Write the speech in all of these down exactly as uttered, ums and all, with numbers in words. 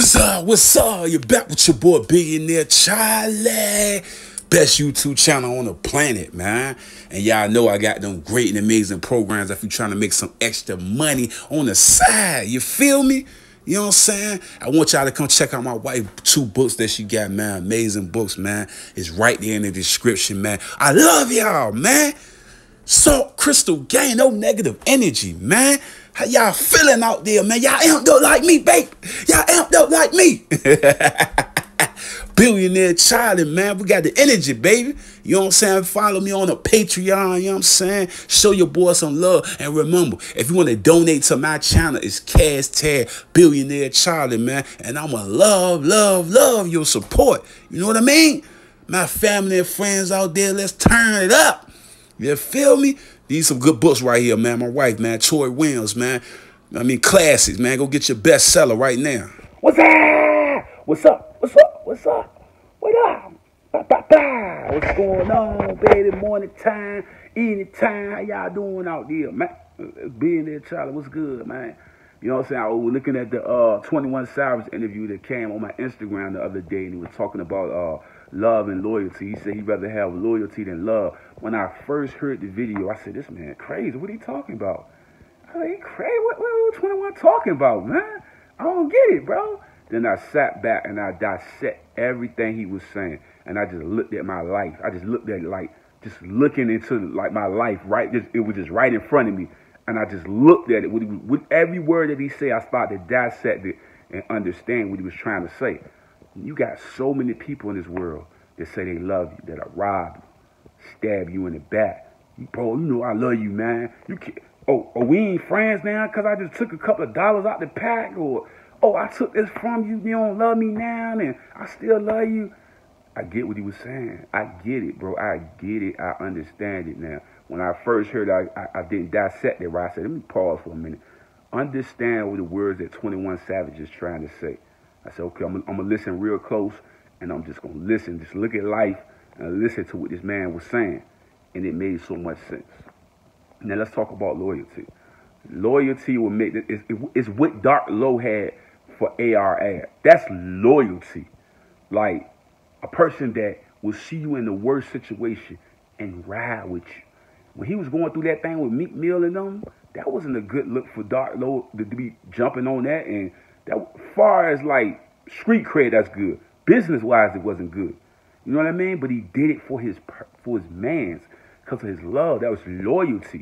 What's up? What's up? You're back with your boy Billionaire Charlie. Best YouTube channel on the planet, man. And y'all know I got them great and amazing programs if you're trying to make some extra money on the side. You feel me? You know what I'm saying? I want y'all to come check out my wife two books that she got, man. Amazing books, man. It's right there in the description, man. I love y'all, man. Salt Crystal Gang, no negative energy, man. How y'all feeling out there, man? Y'all amped up like me, babe. Y'all amped up like me. Billionaire Charlie, man. We got the energy, baby. You know what I'm saying? Follow me on the Patreon, you know what I'm saying? Show your boy some love. And remember, if you want to donate to my channel, it's Cash Tag Billionaire Charlie, man. And I'ma love, love, love your support. You know what I mean? My family and friends out there, let's turn it up. You feel me? These some good books right here, man. My wife, man, Troy Williams, man. I mean, classics, man. Go get your bestseller right now. What's up? What's up? What's up? What's up? What up? Ba, ba, ba. What's going on, baby? Morning time, evening time. How y'all doing out there, man? Being there, Charlie. What's good, man? You know what I'm saying? I was looking at the uh, twenty-one Savage interview that came on my Instagram the other day, and he was talking about uh, love and loyalty. He said he'd rather have loyalty than love. When I first heard the video, I said, this man crazy. What are you talking about? I said, he crazy? What, what, what twenty-one talking about, man? I don't get it, bro. Then I sat back and I dissect everything he was saying. And I just looked at my life. I just looked at it like, just looking into like my life, right? Just, it was just right in front of me. And I just looked at it. With, with every word that he said, I started to dissect it and understand what he was trying to say. You got so many people in this world that say they love you, that'll rob you, stab you in the back. Bro, you know I love you, man. You can't, oh, oh, we ain't friends now because I just took a couple of dollars out the pack, or oh, I took this from you. You don't love me now, and I still love you. I get what he was saying. I get it, bro. I get it. I understand it now. When I first heard it, I, I, I didn't dissect it right. I said, let me pause for a minute. Understand what the words that twenty-one Savage is trying to say. I said, okay, I'm, I'm going to listen real close, and I'm just going to listen. Just look at life and listen to what this man was saying. And it made so much sense. Now, let's talk about loyalty. Loyalty will make it, it, it's what Dark Low had for A R Ad. That's loyalty. Like a person that will see you in the worst situation and ride with you. When he was going through that thing with Meek Mill and them, that wasn't a good look for Dark Low to be jumping on that. And that, far as like street cred, that's good. Business wise, it wasn't good. You know what I mean? But he did it for his for his mans because of his love. That was loyalty.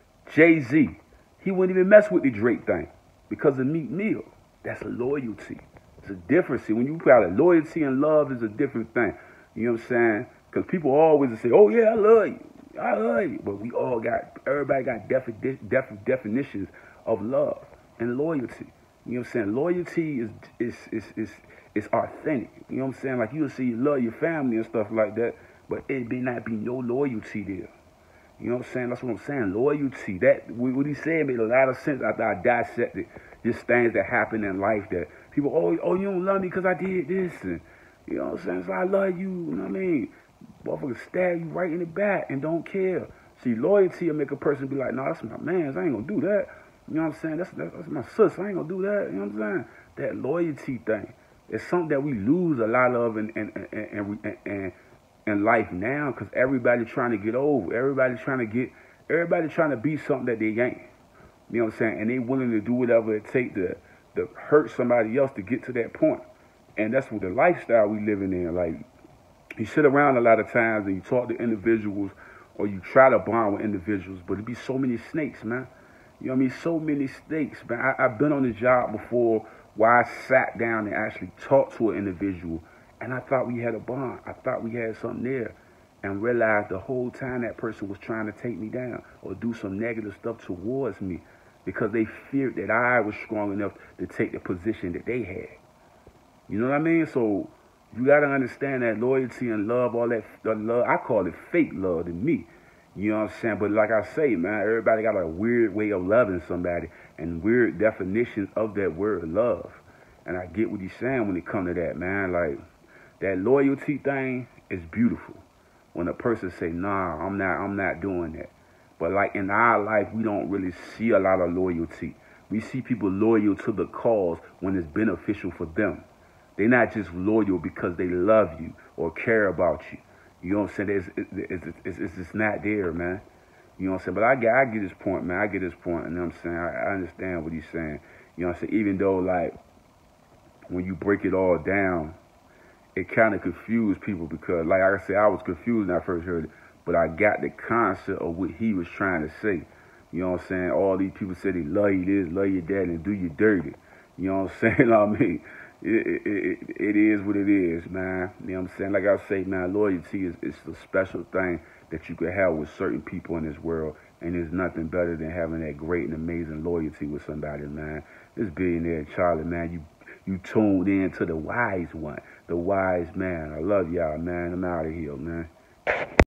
Jay-Z, he wouldn't even mess with the Drake thing because of Meek Mill. That's loyalty. It's a difference. See, when you put out a loyalty and love is a different thing. You know what I'm saying? Because people always say, oh, yeah, I love you. I love you. But we all got, everybody got defi defi definitions of love and loyalty. You know what I'm saying? Loyalty is, is, is, is, is authentic. You know what I'm saying? Like you'll see you love your family and stuff like that, but it may not be no loyalty there. You know what I'm saying? That's what I'm saying. Loyalty. That what he said made a lot of sense after I dissected just things that happen in life that people, oh, oh, you don't love me because I did this. And, you know what I'm saying? So I love you. You know what I mean? Motherfucker stab you right in the back and don't care. See, loyalty will make a person be like, no, that's my man. I ain't going to do that. You know what I'm saying? That's, that's, that's my sis. I ain't going to do that. You know what I'm saying? That loyalty thing is something that we lose a lot of in, in, in, in, in, in in life now, because everybody trying to get over, everybody trying to get, everybody trying to be something that they ain't. You know what I'm saying? And they willing to do whatever it takes to, to hurt somebody else to get to that point. And that's what the lifestyle we living in. Like, you sit around a lot of times and you talk to individuals or you try to bond with individuals, but it be so many snakes, man. You know what I mean? So many snakes, man. I, I've been on the job before where I sat down and actually talked to an individual. And I thought we had a bond. I thought we had something there. And realized the whole time that person was trying to take me down or do some negative stuff towards me because they feared that I was strong enough to take the position that they had. You know what I mean? So you got to understand that loyalty and love, all that, the love, I call it fake love to me. You know what I'm saying? But like I say, man, everybody got a weird way of loving somebody and weird definitions of that word love. And I get what he's saying when it comes to that, man. Like, that loyalty thing is beautiful. When a person say, nah, I'm not, I'm not doing that. But like in our life, we don't really see a lot of loyalty. We see people loyal to the cause when it's beneficial for them. They're not just loyal because they love you or care about you. You know what I'm saying? It's, it's, it's, it's, it's just not there, man. You know what I'm saying? But I get, I get his point, man. I get his point. You know what I'm saying? I, I understand what he's saying. You know what I'm saying? Even though, like, when you break it all down, it kind of confused people because, like I said, I was confused when I first heard it. But I got the concept of what he was trying to say. You know what I'm saying? All these people say they love you this, love your dad, and do you dirty. You know what I'm saying? I mean, it, it, it, it is what it is, man. You know what I'm saying? Like I say, man, loyalty is, is a special thing that you can have with certain people in this world. And there's nothing better than having that great and amazing loyalty with somebody, man. This billionaire Charlie, man, you you tuned in to the wise one, the wise man. I love y'all, man. I'm out of here, man.